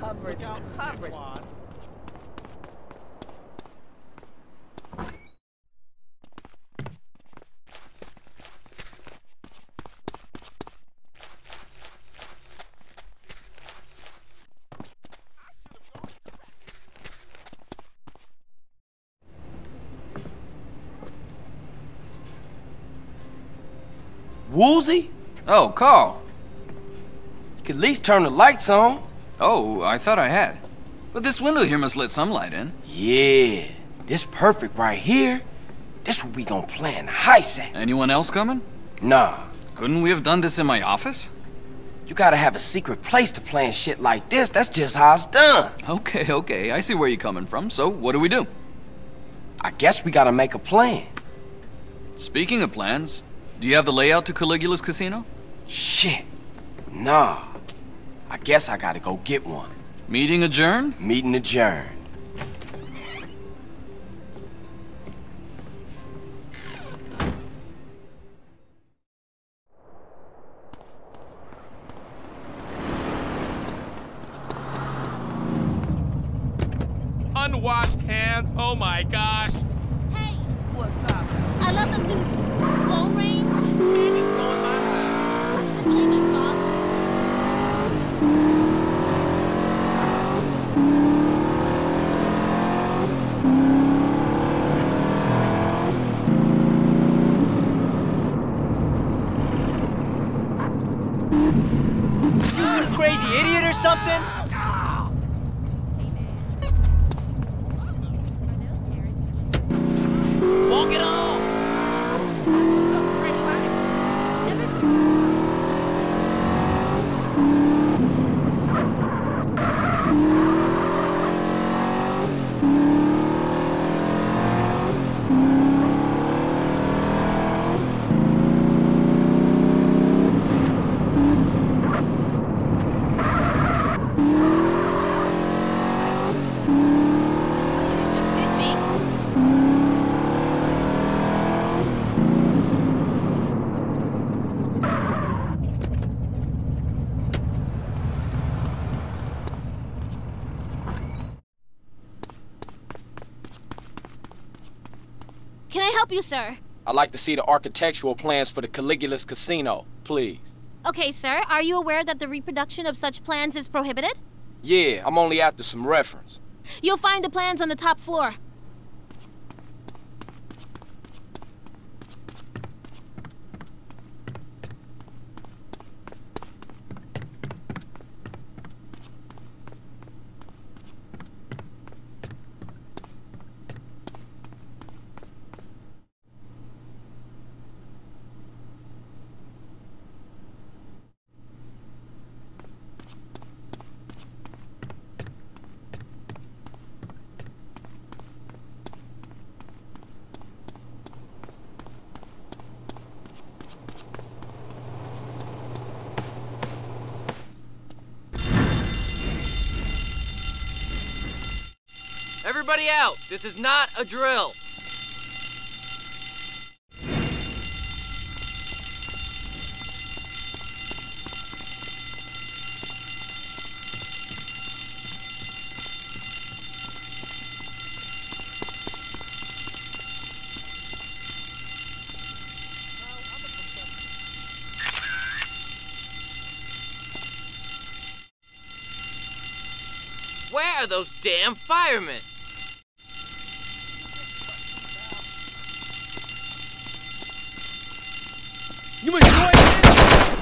Coverage, coverage. Woolsey? Oh, Carl. You could at least turn the lights on. Oh, I thought I had. But this window here must let some light in. Yeah, this perfect right here. This where we gonna plan the heist at. Anyone else coming? Nah, Couldn't we have done this in my office? you gotta have a secret place to plan shit like this. That's just how it's done. Okay, I see where you're coming from. So, what do we do? I guess we gotta make a plan. Speaking of plans, do you have the layout to Caligula's casino? Shit, nah. I guess I gotta go get one. Meeting adjourned? Meeting adjourned. Unwashed hands, oh my gosh. Hey, What's up? I love the new clone range. Baby's blowing my mind. Flaming Father. You some crazy idiot or something? Walk it on. Just hit me. Can I help you, sir? I'd like to see the architectural plans for the Caligula's casino, please. Okay, sir. Are you aware that the reproduction of such plans is prohibited? Yeah, I'm only after some reference. You'll find the plans on the top floor. Everybody out. This is not a drill. Where are those damn firemen? You enjoy it?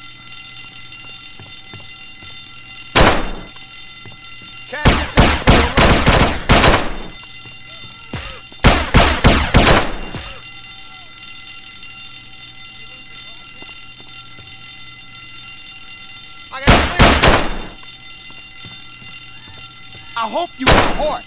Catch yourself. I got clear. I hope you got a heart.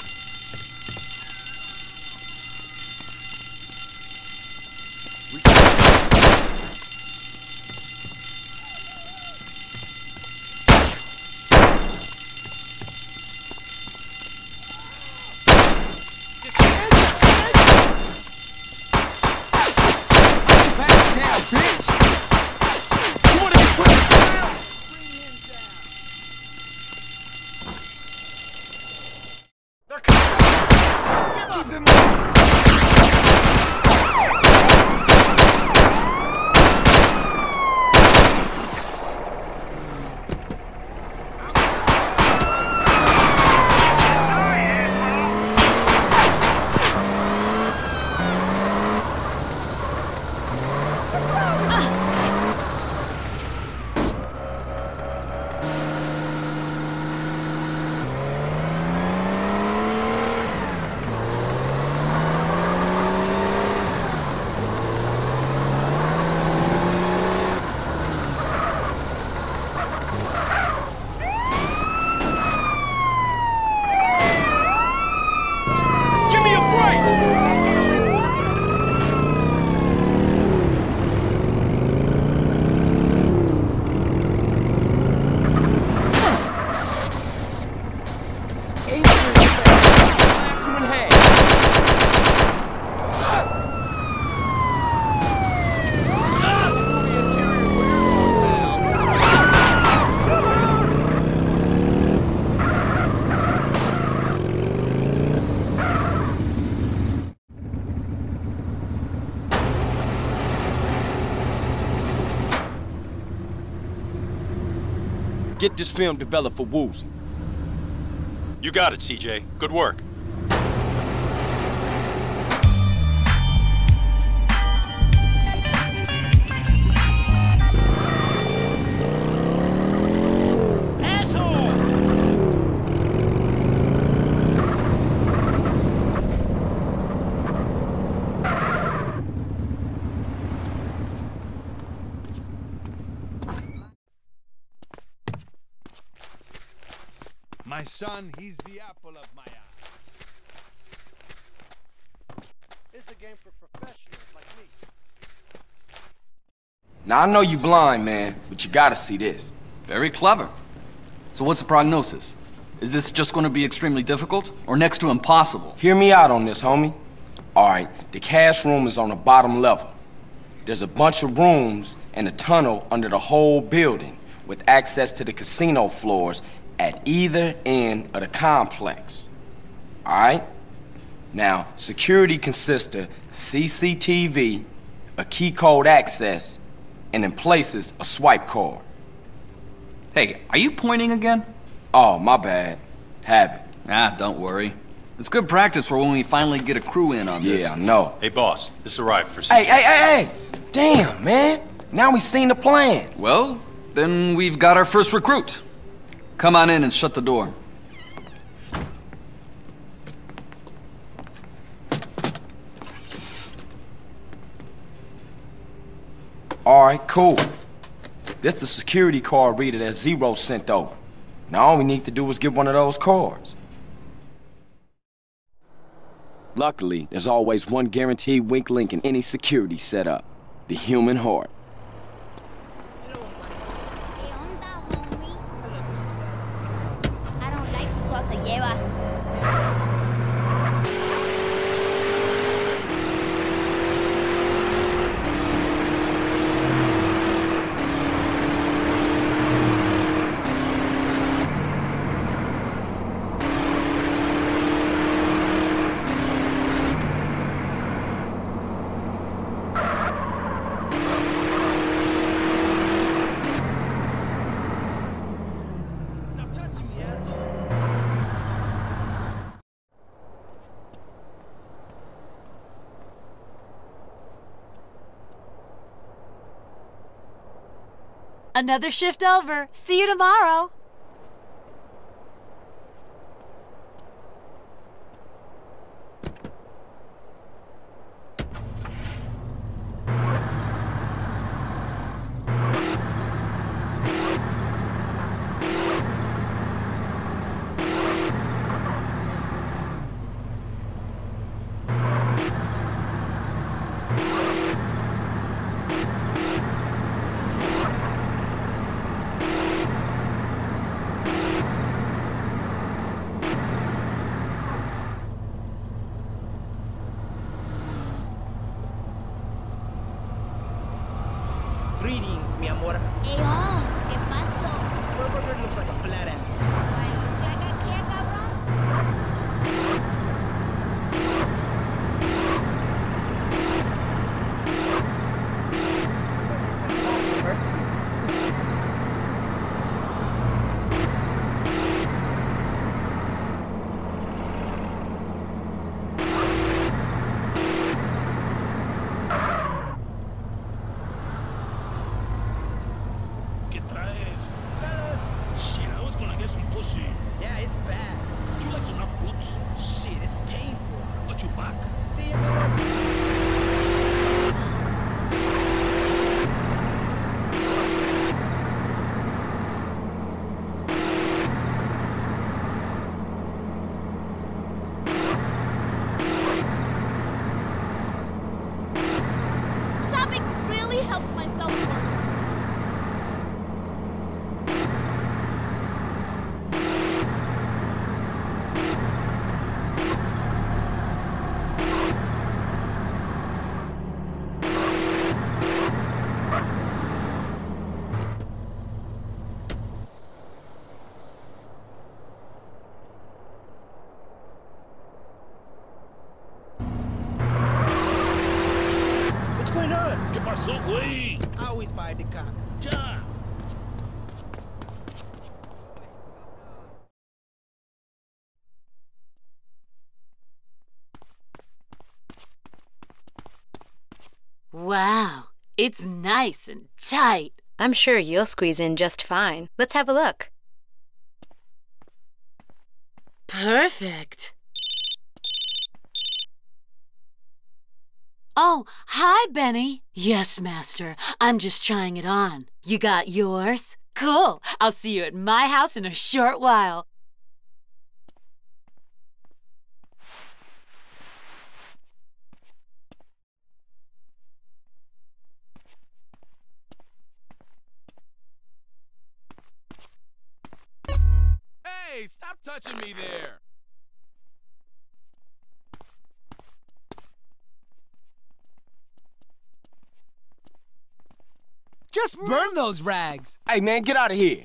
Get this film developed for Woozie. You got it, CJ. Good work. My son, he's the apple of my eye. It's a game for professionals like me. Now, I know you blind, man, but you gotta see this. Very clever. So what's the prognosis? Is this just going to be extremely difficult, or next to impossible? Hear me out on this, homie. All right, the cash room is on the bottom level. There's a bunch of rooms and a tunnel under the whole building with access to the casino floors at either end of the complex. All right? Now, security consists of CCTV, a key code access, and in places, a swipe card. Hey, are you pointing again? Oh, my bad. Habit. Ah, don't worry. It's good practice for when we finally get a crew in on this. Yeah, I know. Hey, boss. This arrived for CJ. Hey! Damn, man. Now we seen the plan. Well, then we've got our first recruit. Come on in and shut the door. All right, cool. This the security card reader that Zero sent over. Now all we need to do is get one of those cards. Luckily, there's always one guaranteed weak link in any security setup. The human heart. ¿Qué onda, homie? I don't like what te llevas. Another shift over. See you tomorrow. Greetings, mi amor. Hey, Holmes, ¿qué pasó? Your burger looks like a flat ass. Ay, ¿qué cabrón? Pasok, wey! I always buy the cock. Diyan! Wow, it's nice and tight. I'm sure you'll squeeze in just fine. Let's have a look. Perfect. Oh, hi, Benny. Yes, Master. I'm just trying it on. You got yours? Cool. I'll see you at my house in a short while. Hey, stop touching me there! Just burn those rags. Hey, man, get out of here.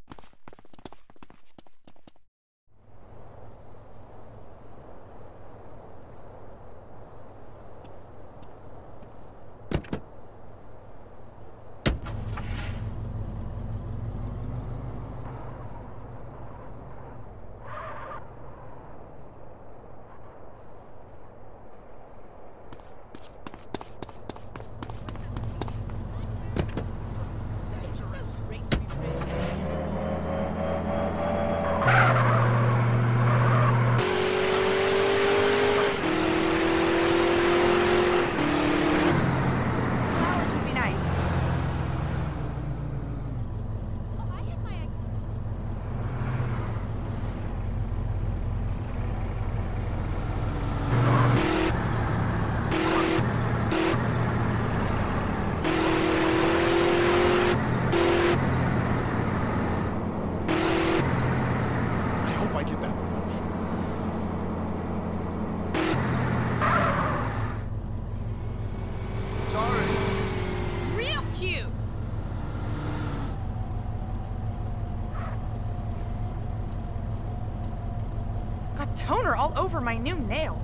Toner all over my new nails.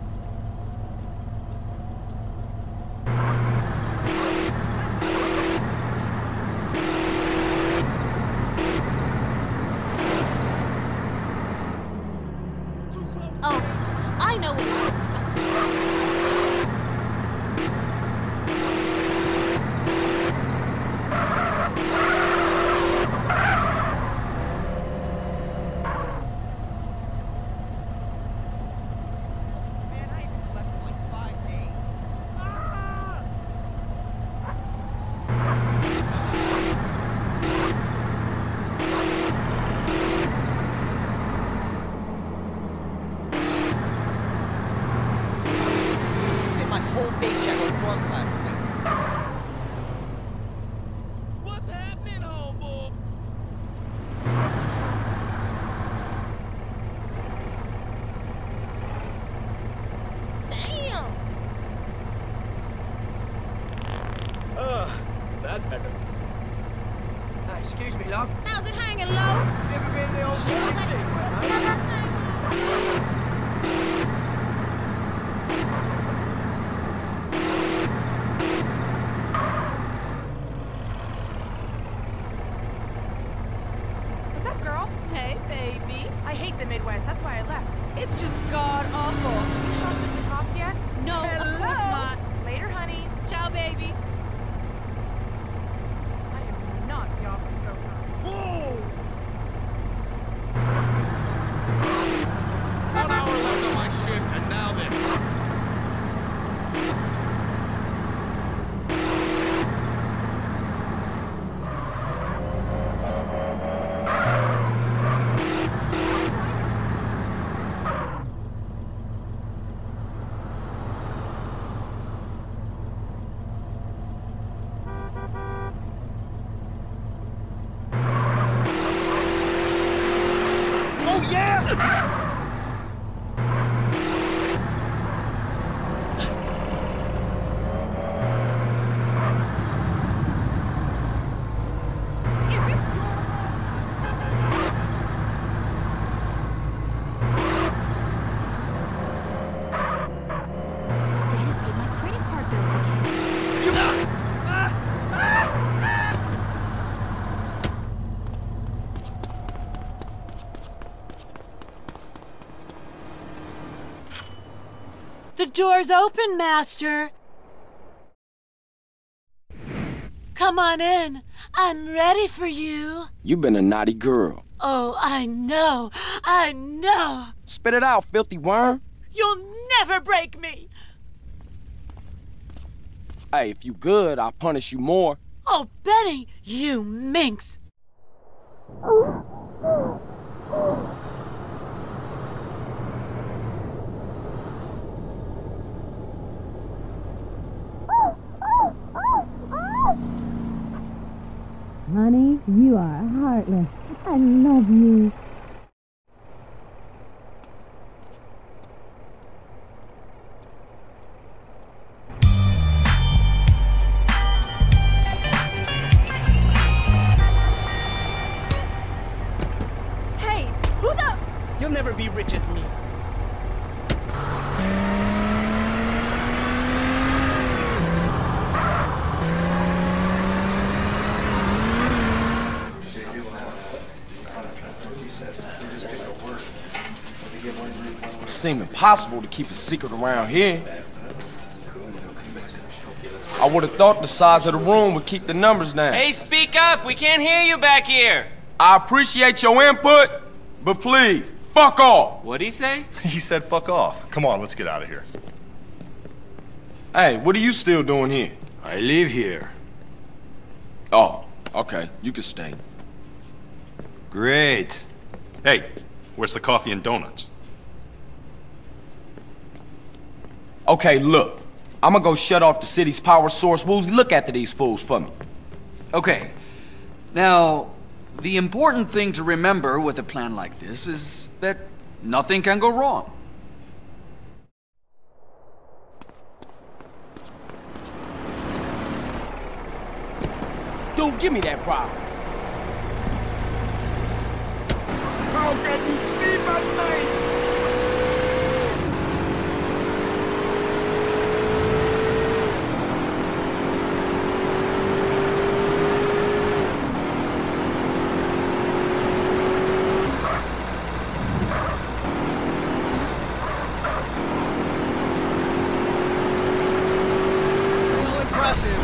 Oh, I know what What's happening, homeboy? Damn! That's better. Excuse me, love. How's it hanging low? Never been the old What's up, girl? Hey, baby. I hate the Midwest. That's why I left. It's just god awful. You shopped at the cops yet? No, of Hello? course not. Later, honey. Ciao, baby. I am not the office gopher. 1 hour left on my shift, and now this. They didn't pay my credit card bills again. The door's open, Master. Come on in. I'm ready for you. You've been a naughty girl. Oh, I know. I know. Spit it out, filthy worm. You'll never break me. Hey, if you good, I'll punish you more. Oh, Benny, you minx. Honey, you are heartless. I love you. Hey, who the... You'll never be rich as me. It seems impossible to keep a secret around here. I would have thought the size of the room would keep the numbers down. Hey, speak up! We can't hear you back here! I appreciate your input, but please, fuck off! What'd he say? He said fuck off. Come on, let's get out of here. Hey, what are you still doing here? I live here. Oh, okay, you can stay. Great. Hey, where's the coffee and donuts? Okay, look. I'm gonna go shut off the city's power source. Woozie, look after these fools for me. Okay. Now, the important thing to remember with a plan like this is that nothing can go wrong. Dude, give me that problem. How can you see my face? So impressive.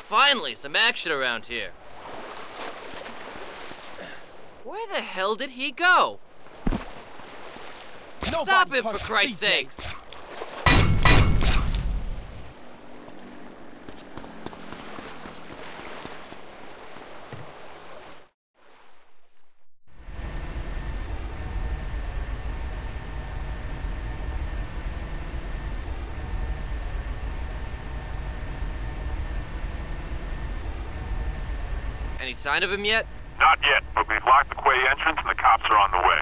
Finally, some action around here. Where the hell did he go? Stop it, for Christ's sakes! Any sign of him yet? Not yet, but we've locked the quay entrance and the cops are on the way.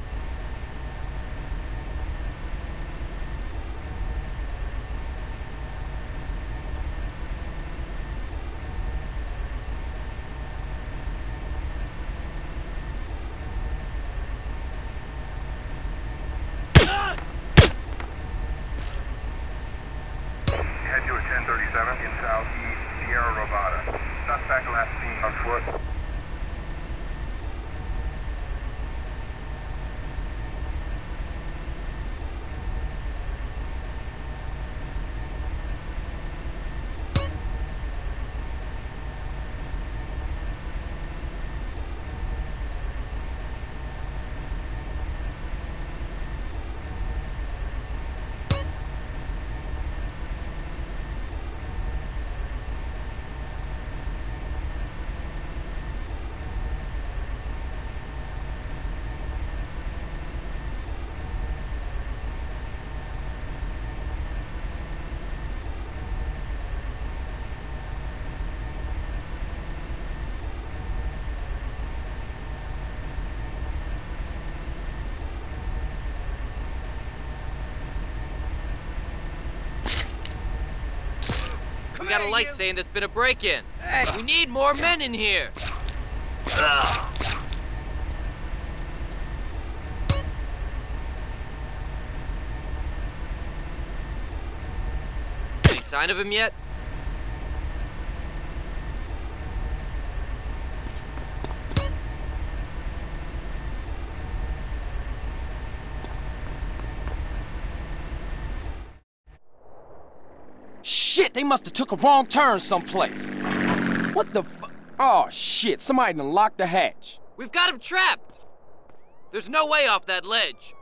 Head to a 1037 in southeast Sierra Nevada. Suspect last seen on foot. We got a light saying there's been a break-in. We need more men in here. Any sign of him yet? Shit, they must have took a wrong turn someplace. What the fu— Oh, shit, somebody done locked the hatch. We've got him trapped. There's no way off that ledge.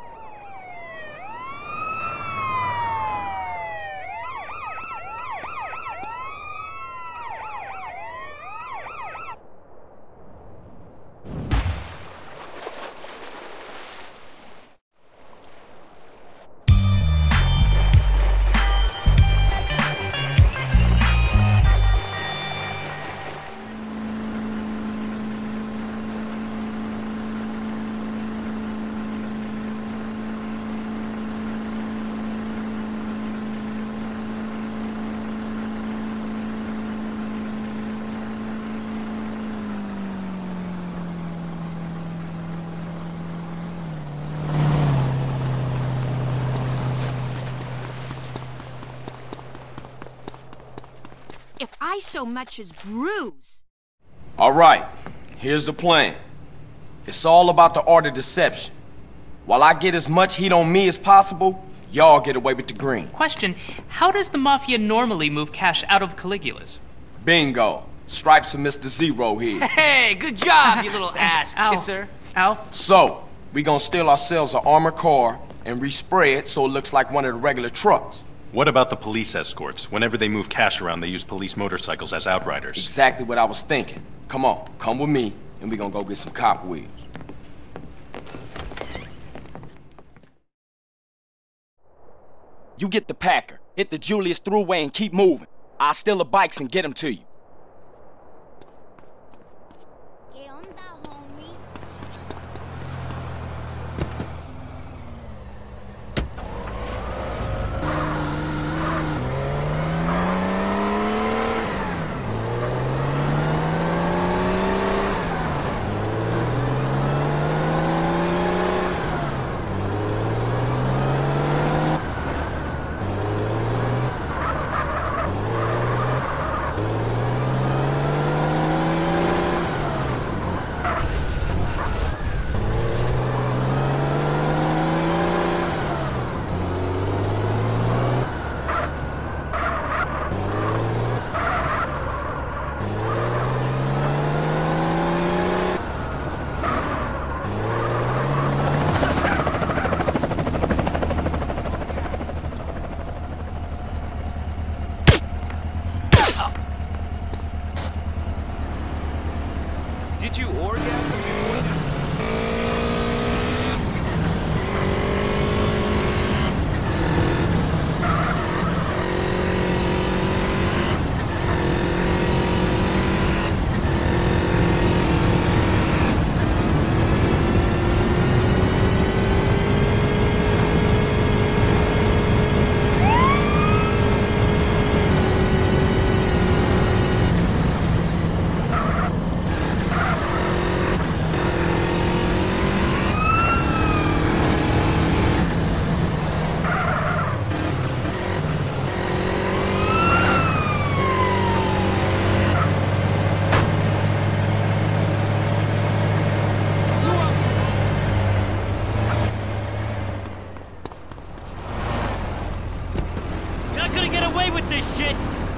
If I so much as bruise. All right, here's the plan. It's all about the art of deception. While I get as much heat on me as possible, y'all get away with the green. Question, how does the Mafia normally move cash out of Caligula's? Bingo. Stripes of Mr. Zero here. Hey, good job, you little ass kisser. Ow. So, we gonna steal ourselves an armored car and respray it so it looks like one of the regular trucks. What about the police escorts? Whenever they move cash around, they use police motorcycles as outriders. Exactly what I was thinking. Come on, come with me, and we gonna go get some cop wheels. You get the Packer, hit the Julius Thruway and keep moving. I'll steal the bikes and get them to you. this shit!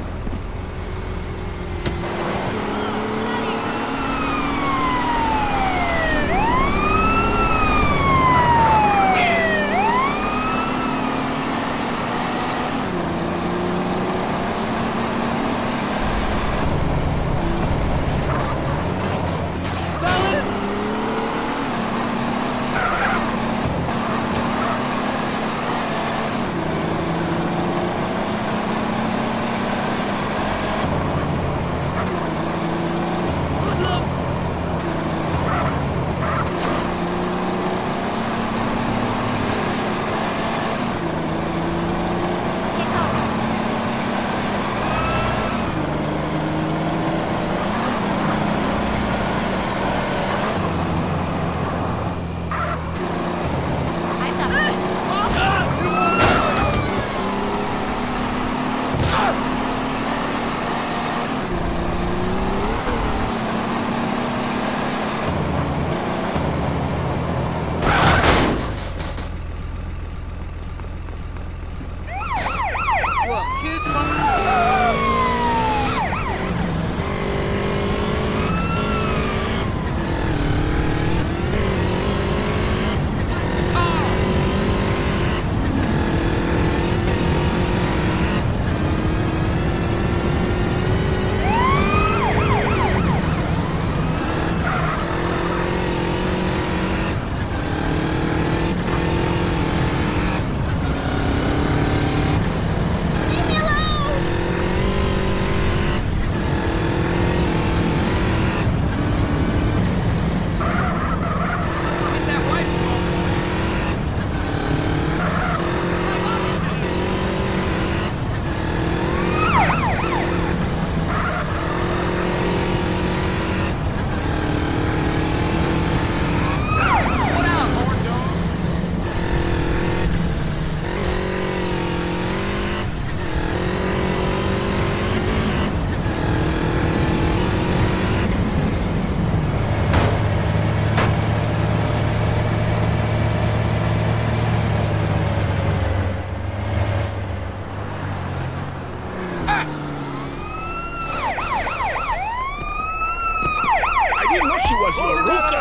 was LaRuca,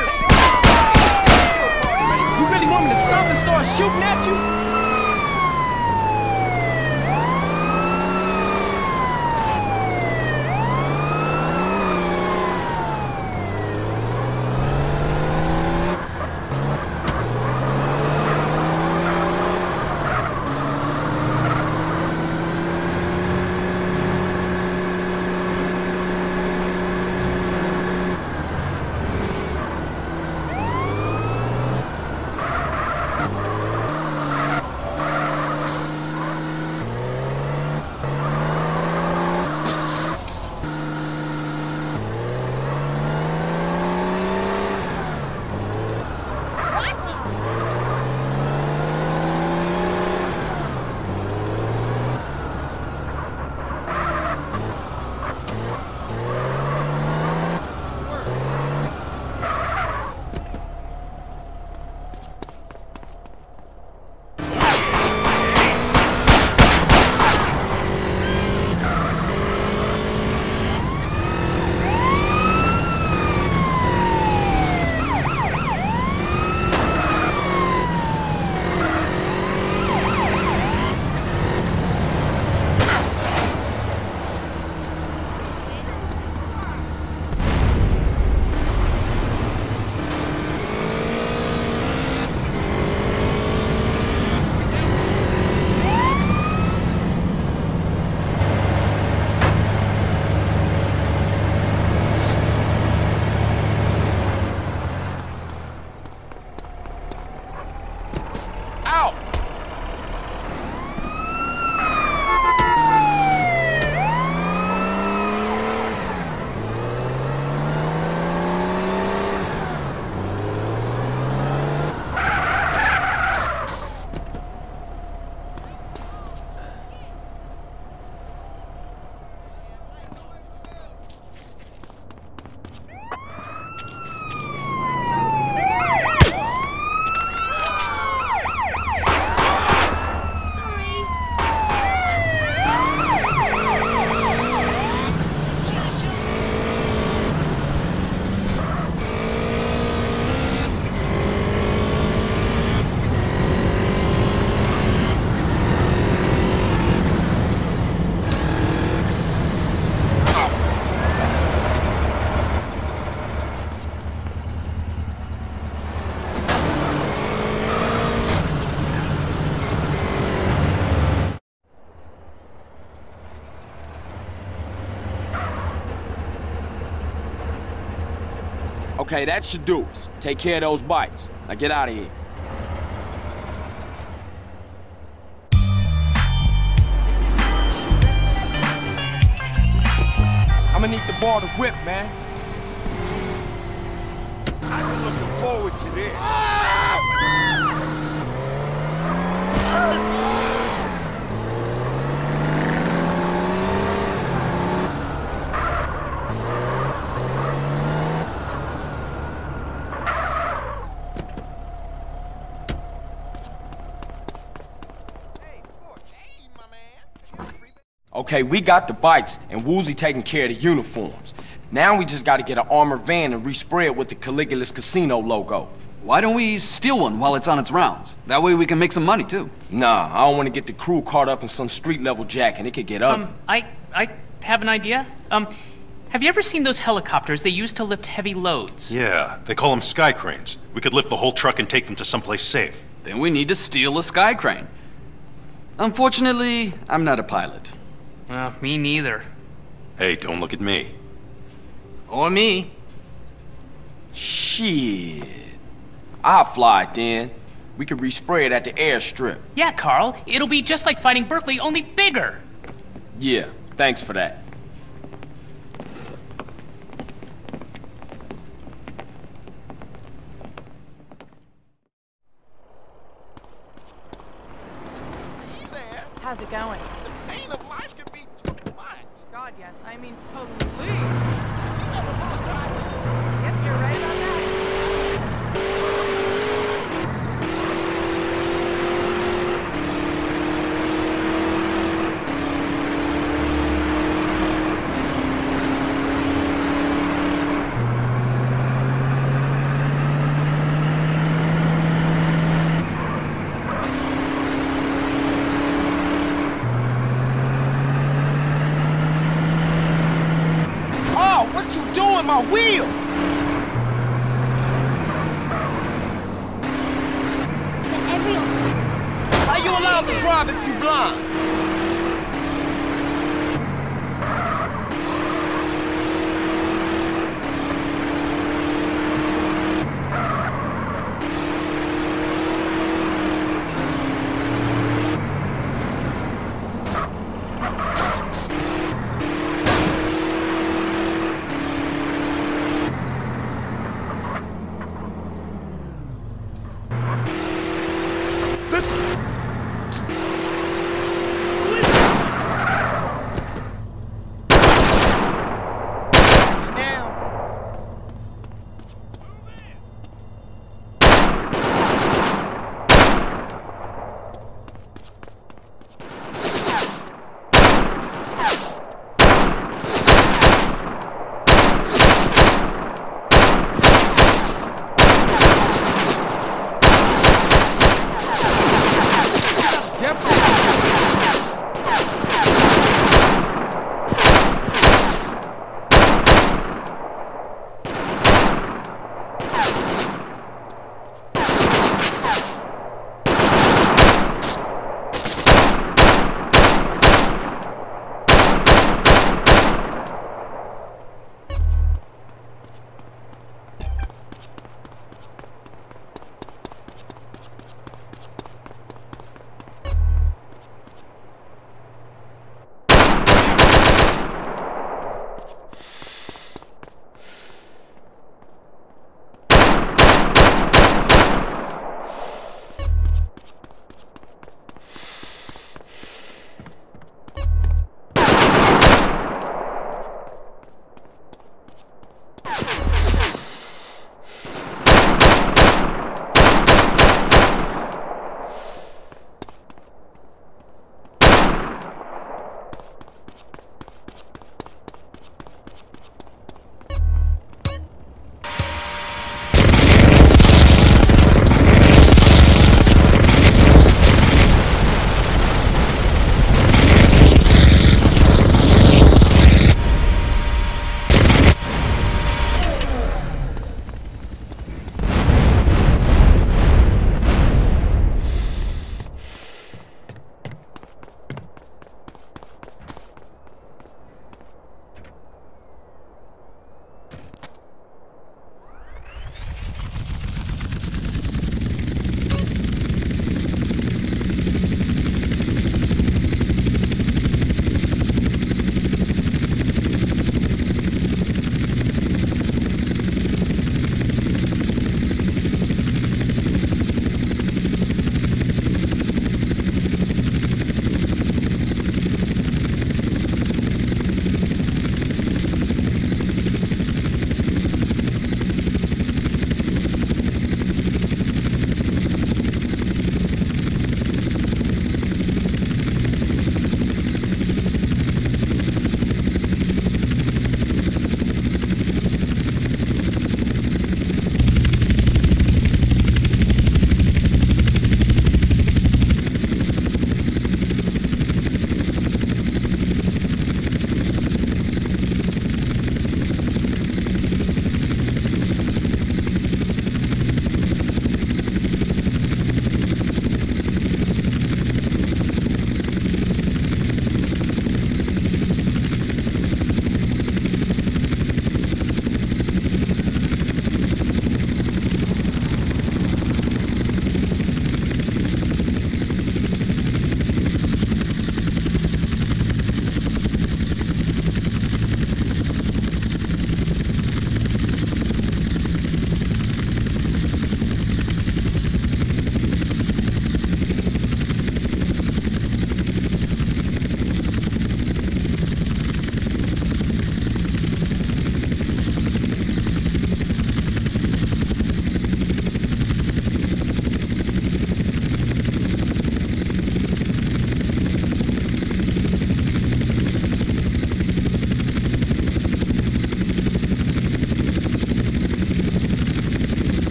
You really want me to stop and start shooting at you? Okay, that should do it. Take care of those bikes. Now get out of here. I'm gonna need to borrow the whip, man. I've been looking forward to this. Okay, we got the bikes, and Woozie taking care of the uniforms. Now we just gotta get an armored van and respray it with the Caligula's Casino logo. Why don't we steal one while it's on its rounds? That way we can make some money, too. Nah, I don't want to get the crew caught up in some street-level jack, and it could get ugly. I have an idea. Have you ever seen those helicopters they use to lift heavy loads? Yeah, they call them sky cranes. We could lift the whole truck and take them to someplace safe. Then we need to steal a sky crane. Unfortunately, I'm not a pilot. Me neither. Hey, don't look at me. Or me. Shit. I'll fly it then. We could respray it at the airstrip. Yeah, Carl. It'll be just like fighting Berkeley, only bigger. Yeah, thanks for that. How's it going? The pain of life can be too much. God, yes. I mean, totally. Yep, you're right about that. My wheel! How you allowed to drive if you blind?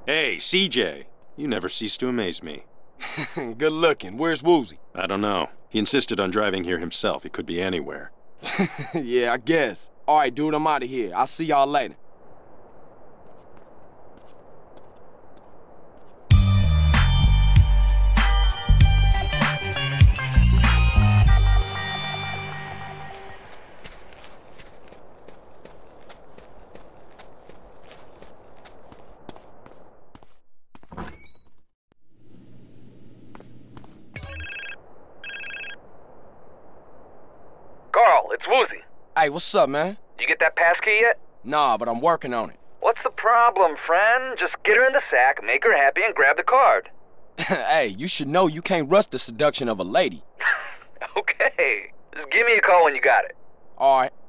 Hey, CJ. You never cease to amaze me. Good looking. Where's Woozie? I don't know. He insisted on driving here himself. He could be anywhere. Yeah, I guess. All right, dude, I'm out of here. I'll see y'all later. Carl, it's Woozie. Hey, what's up, man? You get that passkey yet? Nah, but I'm working on it. What's the problem, friend? Just get her in the sack, make her happy, and grab the card. Hey, you should know you can't rush the seduction of a lady. Okay. Just give me a call when you got it. All right.